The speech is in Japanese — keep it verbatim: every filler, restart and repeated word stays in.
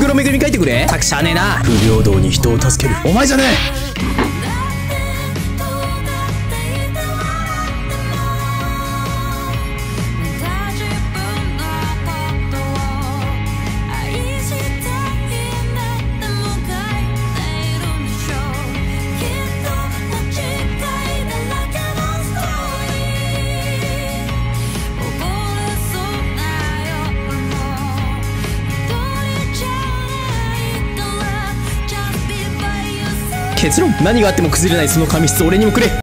黒めぐみ書いてくれ。たくしゃあねえな。不平等に人を助けるお前じゃねえ。結論、何があっても崩れないその紙質俺にもくれ。